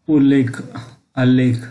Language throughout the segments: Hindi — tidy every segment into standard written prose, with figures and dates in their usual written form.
उल्लेख, आलेख।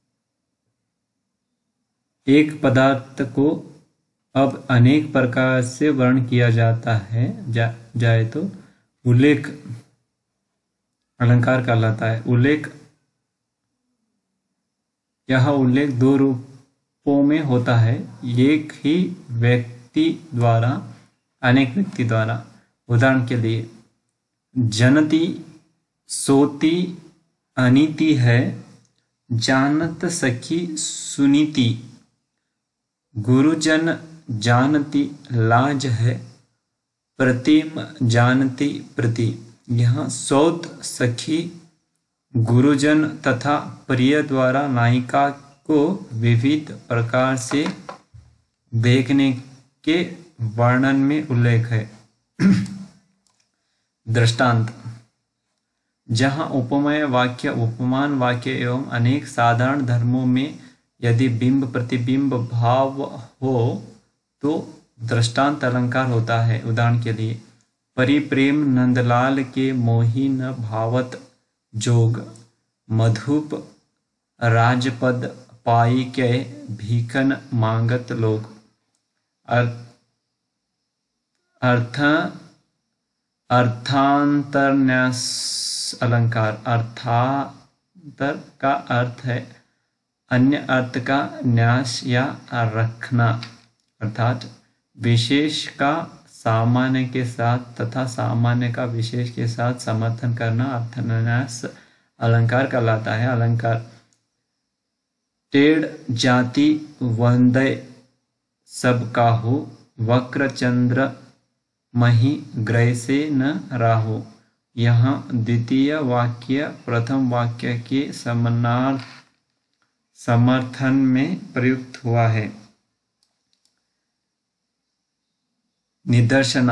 एक पदार्थ को अब अनेक प्रकार से वर्ण किया जाता है जाए तो उल्लेख अलंकार कहलाता है। उल्लेख, यह उल्लेख दो रूपों में होता है, एक ही व्यक्ति द्वारा, अनेक व्यक्ति द्वारा। उदाहरण के लिए जनती, सोती, अनीति है, जानत सखी सुनीति, गुरुजन जानती लाज है, प्रतिम जानती प्रति। यहाँ सौत, सखी, गुरुजन तथा प्रिय द्वारा नायिका को विविध प्रकार से देखने के वर्णन में उल्लेख है। दृष्टांत, जहाँ उपमेय वाक्य, उपमान वाक्य एवं अनेक साधारण धर्मों में यदि बिंब प्रतिबिंब भाव हो तो दृष्टांत अलंकार होता है। उदाहरण के लिए परिप्रेम नंदलाल के मोही न भावत जोग, मधुप राजपद पाई के भीखन मांगत लोग। अर्थांतरन्यास अलंकार, अर्थांतर का अर्थ है अन्य अर्थ का न्यास या रखना, अर्थात विशेष का सामान्य के साथ तथा सामान्य का विशेष के साथ समर्थन करना अर्थान्यास अलंकार कहलाता है। अलंकार टेढ़ जाति वंदय सब काहू, वक्र चंद्र मही ग्रह से न राहु। यहाँ द्वितीय वाक्य प्रथम वाक्य के समर्थन में प्रयुक्त हुआ है। निदर्शना,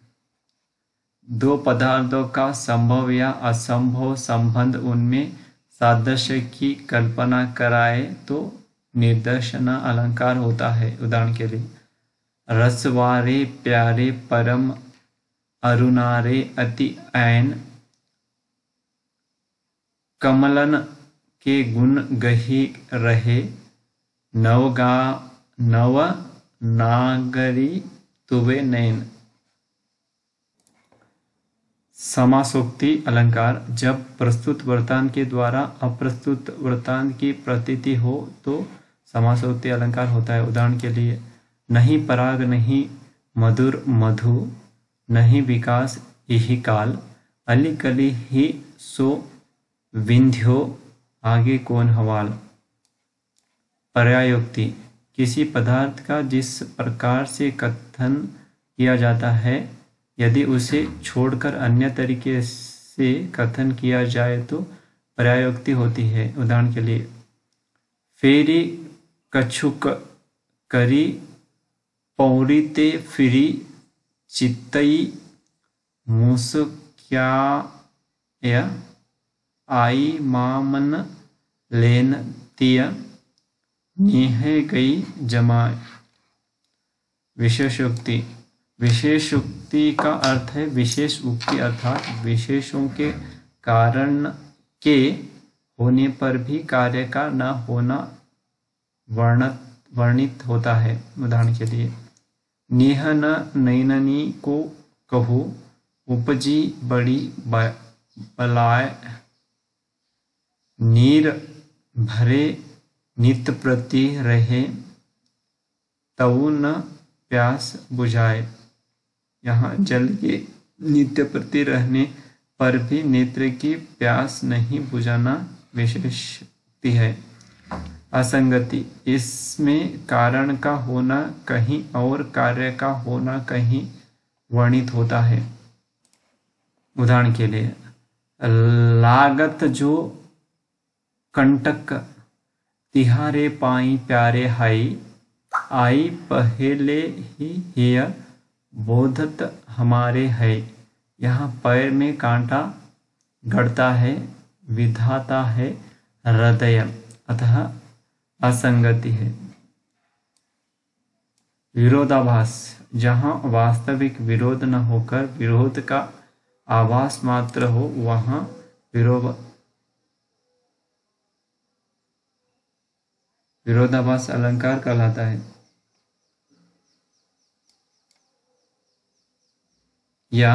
दो पदार्थों का संभव या असंभव संबंध उनमें सादृश्य की कल्पना कराए तो निदर्शना अलंकार होता है। उदाहरण के लिए रसवारे प्यारे परम अरुणारे अति ऐन, कमलन के गुण गही रहे, नव नागरी तुवे नैन। समासोक्ति अलंकार, जब प्रस्तुत वृत्तांत के द्वारा अप्रस्तुत वृत्तांत की प्रतीति हो तो समासोक्ति अलंकार होता है। उदाहरण के लिए नहीं पराग नहीं मधुर मधु, नहीं विकास यही काल, अली कली ही सो विंध्यो आगे कौन हवाल। पर्यायोक्ति, किसी पदार्थ का जिस प्रकार से कथन किया जाता है यदि उसे छोड़कर अन्य तरीके से कथन किया जाए तो पर्यायोक्ति होती है। उदाहरण के लिए फेरी कछुक करी पौड़ीते फिरी, चित्तई मुस्क्या आई मामन लेन तिय, नेह गई जमाए। विशेषोक्ति, विशेषोक्ति का अर्थ है विशेष उक्ति, अर्थात विशेषों के कारण के होने पर भी कार्य का न होना वर्णित होता है। उदाहरण के लिए नेह न नैननी को कहू, उपजी बड़ी बलाय, नीर भरे नित प्रति रहे, तऊ न प्यास बुझाए। यहाँ जल के नित्य प्रति रहने पर भी नेत्र की प्यास नहीं बुझाना विशेषोक्ति है। असंगति, इसमें कारण का होना कहीं और कार्य का होना कहीं वर्णित होता है। उदाहरण के लिए लागत जो कंटक, तिहारे पाई प्यारे हाई, आई पहले ही हिय बोधत हमारे है। यहाँ पैर में कांटा गड़ता है, विधाता है हृदय, अतः असंगति है। विरोधाभास, जहाँ वास्तविक विरोध न होकर विरोध का आभास मात्र हो वहाँ विरोधाभास अलंकार कहलाता है। या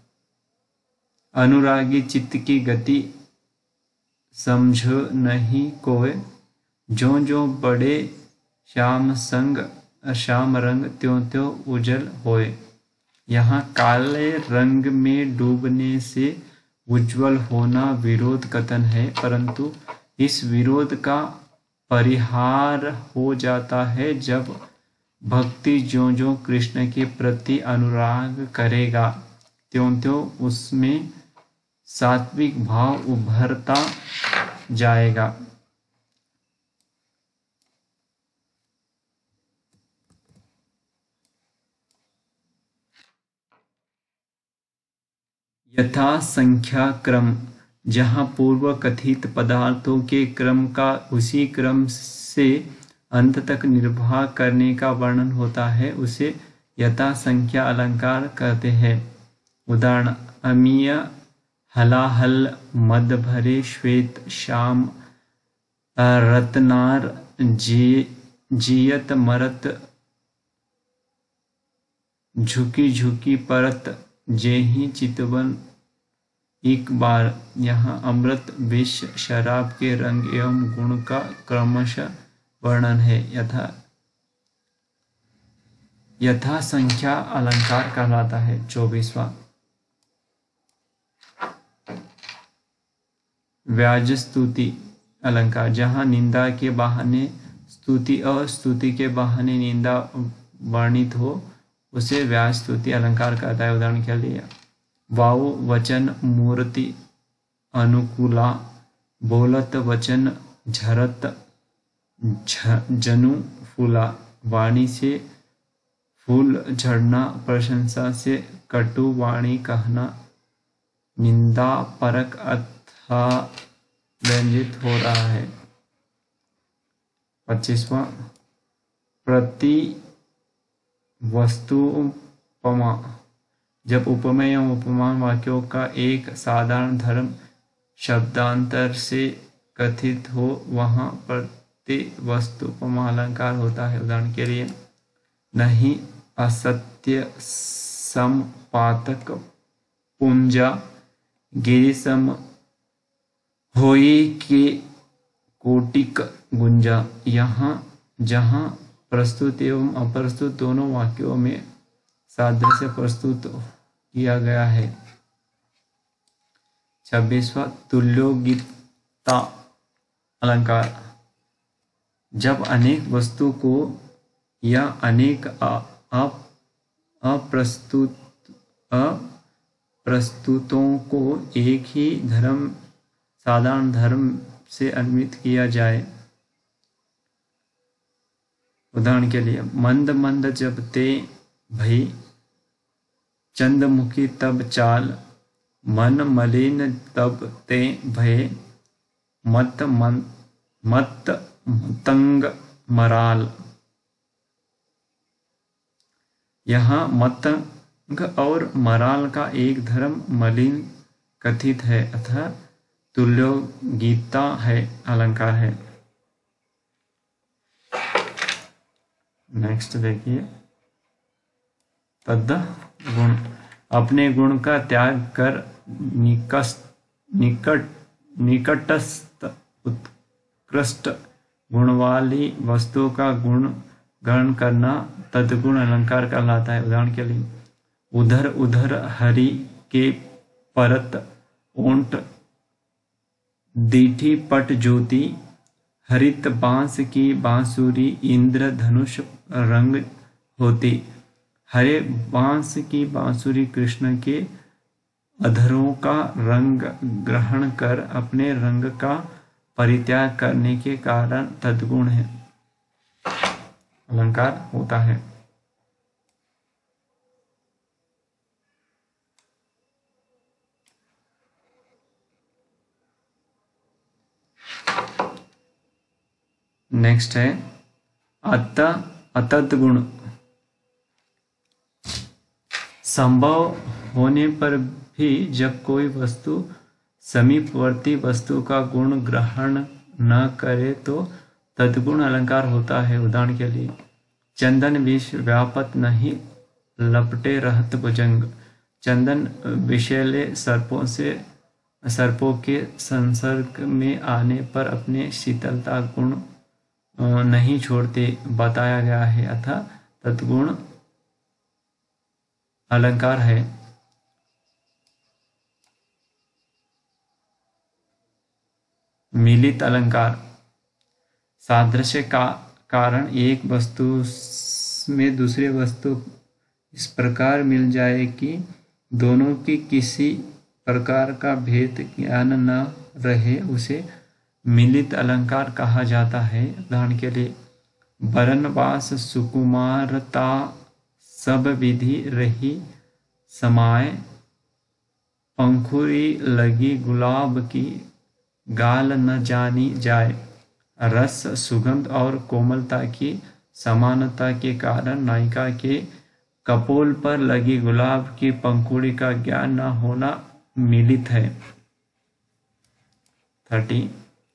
अनुरागी चित्त की गति समझ नहीं कोय, जो जो बड़े श्याम रंग त्यों त्यों उजल होए। यहाँ काले रंग में डूबने से उज्जवल होना विरोध कथन है, परंतु इस विरोध का परिहार हो जाता है जब भक्ति ज्यों ज्यों कृष्ण के प्रति अनुराग करेगा त्यों त्यों उसमें सात्विक भाव उभरता जाएगा। यथा संख्या क्रम, जहाँ पूर्व कथित पदार्थों के क्रम का उसी क्रम से अंत तक निर्वाह करने का वर्णन होता है, उसे यथा संख्या अलंकार कहते हैं। उदाहरण: अमीय हलाहल मद भरे श्वेत श्याम रत्नार जियत मरत झुकी झुकी परत जेहि चितवन एक बार। यहाँ अमृत विष शराब के रंग एवं गुण का क्रमशः वर्णन है। यथा संख्या अलंकार कहलाता है। 24वां व्याजस्तुति अलंकार, जहाँ निंदा के बहाने स्तुति और स्तुति के बहाने निंदा वर्णित हो, उसे व्याजस्तुति अलंकार कहता है। उदाहरण के लिए: वाव वचन मूर्ति अनुकूला, बोलत वचन झरत जनु फूला। वाणी से फूल झड़ना, प्रशंसा से कटु वाणी कहना, निंदा परक अथवा व्यंजित हो रहा है। 25वां प्रति वस्तुपमा, जब उपमेय एवं उपमान वाक्यों का एक साधारण धर्म शब्दांतर से कथित हो, वहाँ प्रति वस्तुपमा अलंकार होता है। उदाहरण के लिए: नहीं असत्य सम पातक पुंजा, गिरिसम होई के कोटिक गुंजा। यहाँ जहाँ प्रस्तुत एवं अप्रस्तुत दोनों वाक्यों में सादृश्य प्रस्तुत किया गया है। 26वां तुल्योगिता अलंकार, जब अनेक वस्तु को या अनेक अप्रस्तुतों को एक ही साधारण धर्म से अन्वित किया जाए। उदाहरण के लिए: मंद मंद जब ते भई, चंद्रमुखी तब चाल, मन मलिन तब ते भय, मत मतंग मराल। यहाँ मतंग और मराल का एक धर्म मलिन कथित है, अतः तुल्योगिता है अलंकार है। नेक्स्ट देखिए, तद्ध गुण, अपने गुण का त्याग कर निकटस्थ उत्कृष्ट गुण वाली वस्तु का गुण ग्रहण करना तद्गुण अलंकार कहलाता है। उदाहरण के लिए: उधर उधर हरि के परत ओंट, दीठी पट ज्योति, हरित बांस की बांसुरी इंद्र धनुष रंग होती। हरे बांस की बांसुरी कृष्ण के अधरों का रंग ग्रहण कर अपने रंग का परित्याग करने के कारण तद्गुण है अलंकार होता है। नेक्स्ट है अतद्गुण, संभव होने पर भी जब कोई वस्तु समीपवर्ती वस्तु का गुण ग्रहण न करे तो तद्गुण अलंकार होता है। उदाहरण के लिए, चंदन विष व्यापत नहीं लपटे रहत भुजंग। चंदन विषैले सर्पों के संसर्ग में आने पर अपने शीतलता गुण नहीं छोड़ते बताया गया है, अतः तद्गुण अलंकार है। मिलित अलंकार, सादृश्य का कारण एक वस्तु में दूसरी वस्तु इस प्रकार मिल जाए कि दोनों की किसी प्रकार का भेद ज्ञान न रहे, उसे मिलित अलंकार कहा जाता है। उदाहरण के लिए, बरनवास सुकुमारता सब विधि रही समाय, पंखुरी लगी गुलाब की गाल न जानी जाए। रस, सुगंध और कोमलता की समानता के कारण नायिका के कपोल पर लगी गुलाब की पंखुड़ी का ज्ञान न होना मिलित है। 30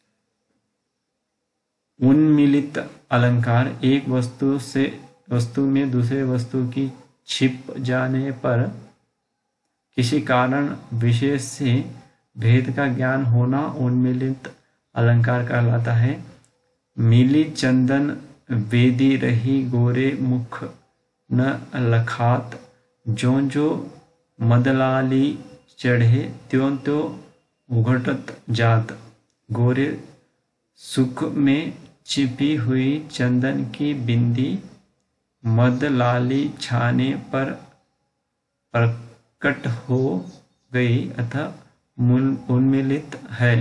उन्मिलित अलंकार, एक वस्तु में दूसरे वस्तु की छिप जाने पर किसी कारण विशेष से भेद का ज्ञान होना उन्मिलित अलंकार कहलाता है। मिली चंदन वेदी रही गोरे मुख न लखात, जो जो मदलाली चढ़े त्यों त्यों उघटत जात। गोरे सुख में छिपी हुई चंदन की बिंदी मदलाली छाने पर प्रकट हो गई, अतः उन्मिलित है।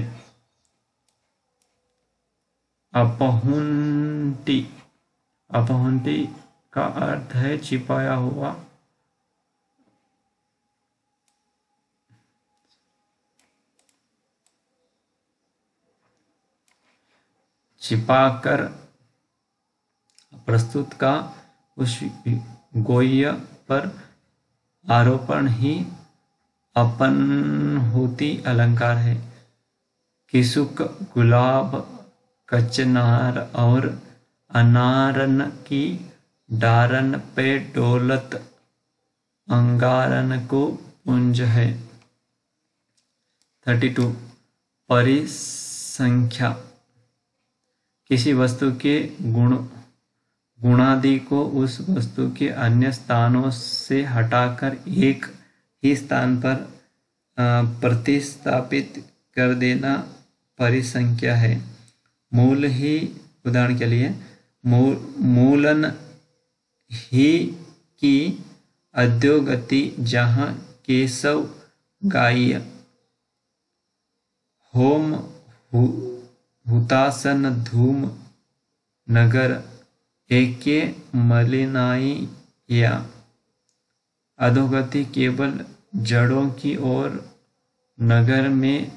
अपहुंटी, अपहुंटी का अर्थ है छिपाया हुआ। छिपाकर प्रस्तुत का उस गोह्य पर आरोपण ही अपनहुति अलंकार है। किसुक, गुलाब, कचनार और अनारन की डारन पे डोलत अंगारन को पुंज है। 32 परिसंख्या, किसी वस्तु के गुणादि को उस वस्तु के अन्य स्थानों से हटाकर एक ही स्थान पर प्रतिस्थापित कर देना परिसंख्या है। मूल ही, उदाहरण के लिए, मूलन ही की अद्योगति, जहाँ केशव गाय होम हुतासन धूम नगर एके मलिनाई या। अधोगति केवल जड़ों की और नगर में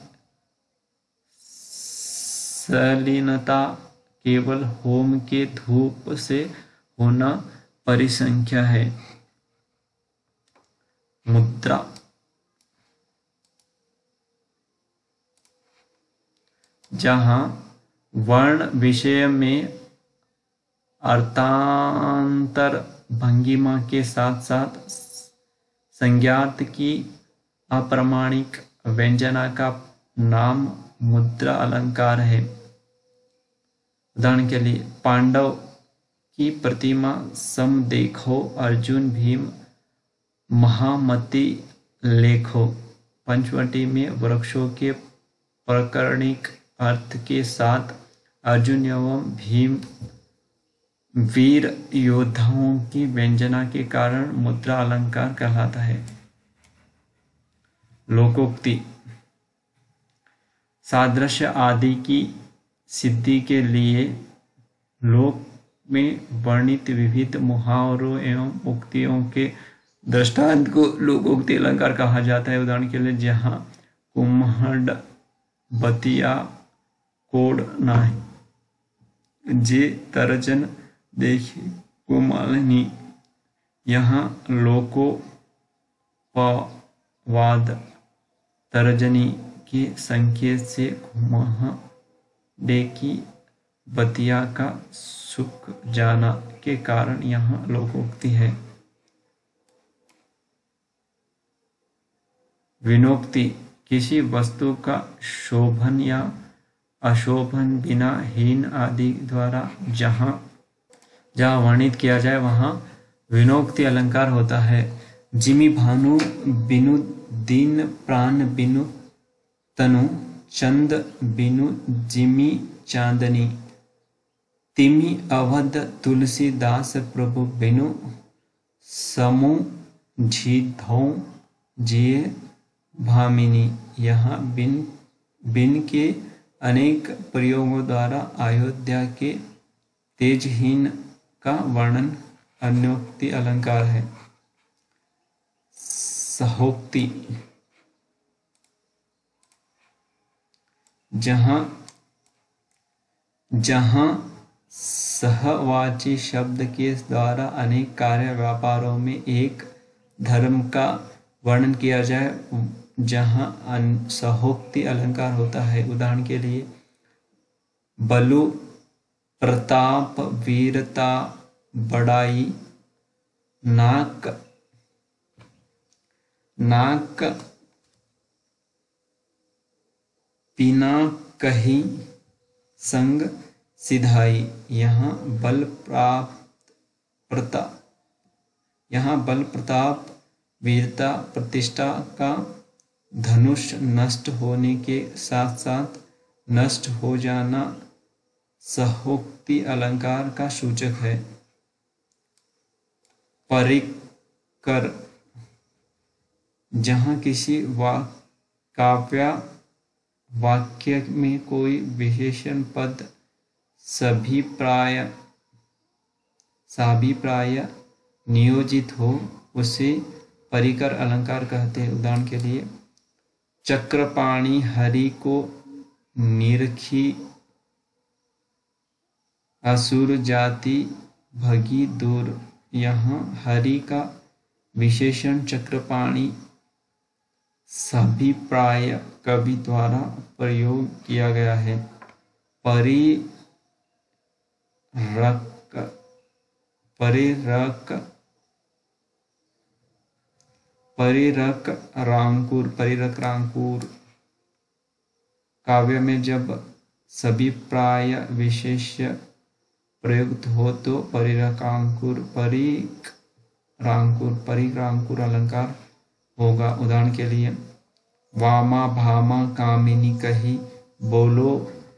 सलीनता केवल होम के धूप से होना परिसंख्या है। मुद्रा, जहाँ वर्ण विषय में अर्थांतर भंगिमा के साथ साथ संज्ञार्थ की अप्रमाणिक व्यंजना का नाम मुद्रा अलंकार है। उदाहरण के लिए, पांडव की प्रतिमा सम देखो, अर्जुन भीम महामति लेखो। पंचवटी में वृक्षों के प्रकरणिक अर्थ के साथ अर्जुन एवं भीम वीर योद्धाओं की व्यंजना के कारण मुद्रा अलंकार कहलाता है। लोकोक्ति, सादृश्य आदि की सिद्धि के लिए लोक में वर्णित विविध मुहावरों एवं उक्तियों के दृष्टांत को लोकोक्ति अलंकार कहा जाता है। उदाहरण के लिए, जहाँ कुम्हड़ बतिया कोड नाहि, जे तरजन देखी कुमालिनी, यहाँ लोको पवाद तर्जनी के संकेत से घुमह देखी बतिया का सूख जाना के कारण यहाँ लोकोक्ति है। विनोक्ति किसी वस्तु का शोभन या अशोभन बिना हीन आदि द्वारा जहाँ जहाँ वर्णित किया जाए वहाँ विनोक्ति अलंकार होता है। जिमि भानु बिनु दीन प्राण बिनु तनु चंद बिनु जिमि चांदनी तिमि अवध तुलसीदास प्रभु बिनु समु झिधौ जिये भामिनी। यहाँ बिन के अनेक प्रयोगों द्वारा अयोध्या के तेजहीन का वर्णन अन्योक्ति अलंकार है। सहोक्ति जहाँ सहवाची शब्द के द्वारा अनेक कार्य व्यापारों में एक धर्म का वर्णन किया जाए जहाँ सहोक्ति अलंकार होता है। उदाहरण के लिए बलु प्रताप वीरता बड़ाई नाक पीना कहीं संग सिधाई। यहाँ बल प्रताप वीरता प्रतिष्ठा का धनुष नष्ट होने के साथ साथ नष्ट हो जाना सहोक्ति अलंकार का सूचक है। परिकर जहाँ किसी काव्य वाक्य में कोई विशेषण पद साभिप्राय नियोजित हो उसे परिकर अलंकार कहते हैं। उदाहरण के लिए चक्रपाणि हरि को निरखी असुर जाति भगी दूर। यहाँ हरि का विशेषण चक्रपाणि साभिप्राय कवि द्वारा प्रयोग किया गया है। परिरक रांकुर काव्य में जब सभी प्राय विशेष प्रयुक्त हो तो परिक रांकुर अलंकार होगा। उदाहरण के लिए वामा भामा कामिनी कही बोलो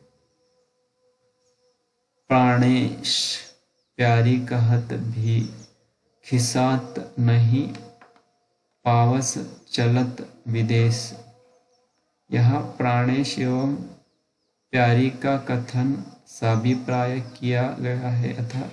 प्राणेश प्यारी कहत भी खिसात नहीं पावस चलत विदेश। यह प्राणेश एवं प्यारी का कथन साभिप्राय किया गया है अतः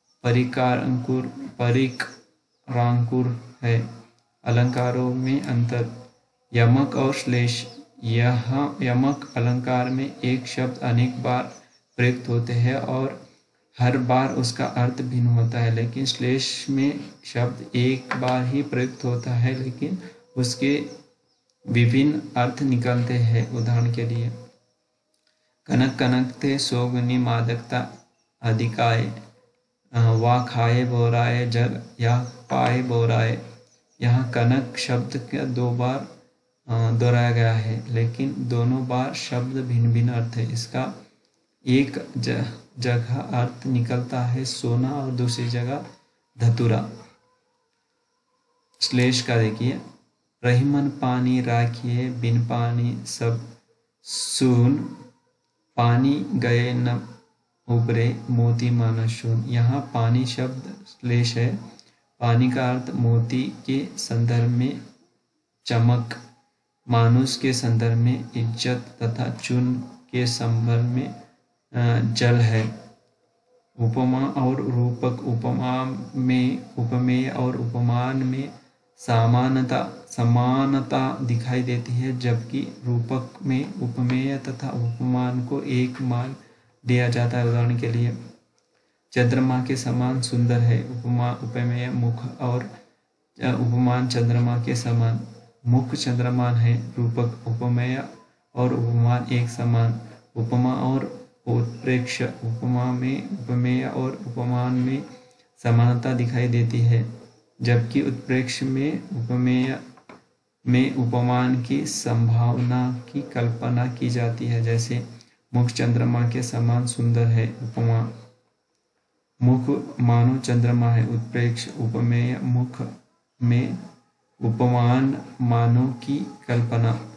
परिक रांकुर है। अलंकारों में अंतर यमक और श्लेष। यहाँ यमक अलंकार में एक शब्द अनेक बार प्रयुक्त होते हैं और हर बार उसका अर्थ भिन्न होता है, लेकिन श्लेष में शब्द एक बार ही प्रयुक्त होता है लेकिन उसके विभिन्न अर्थ निकलते हैं। उदाहरण के लिए कनक कनकते सोगनी मादकता अधिकाय वा खाए बोराए जग या पाए बोराए। यहाँ कनक शब्द का 2 बार दोहराया गया है लेकिन दोनों बार शब्द भिन्न भिन्न अर्थ है। इसका एक जगह अर्थ निकलता है सोना और दूसरी जगह धतूरा। श्लेष का देखिए रहीमन पानी राखिए बिन पानी सब सून पानी गए न उबरे मोती माना शून। यहाँ पानी शब्द श्लेष है। पानी का अर्थ मोती के संदर्भ में चमक, मानुष के संदर्भ में इज्जत तथा चून के संदर्भ में जल है। उपमा और रूपक उपमेय और उपमान में समानता दिखाई देती है जबकि रूपक में उपमेय तथा उपमान को एक मान दिया जाता है। उदाहरण के लिए चंद्रमा के समान सुंदर है। उपमेय मुख और उपमान चंद्रमा के समान मुख चंद्रमान है। रूपक उपमेय और उपमान एक समान। उपमा और उत्प्रेक्ष उपमा में उपमेय और उपमान में समानता दिखाई देती है, जबकि उत्प्रेक्ष में उपमेय में उपमान की संभावना की कल्पना की जाती है। जैसे मुख चंद्रमा के समान सुंदर है, उपमा। मुख मानो चंद्रमा है, उत्प्रेक्ष। उपमेय मुख में उपमान मानो की कल्पना।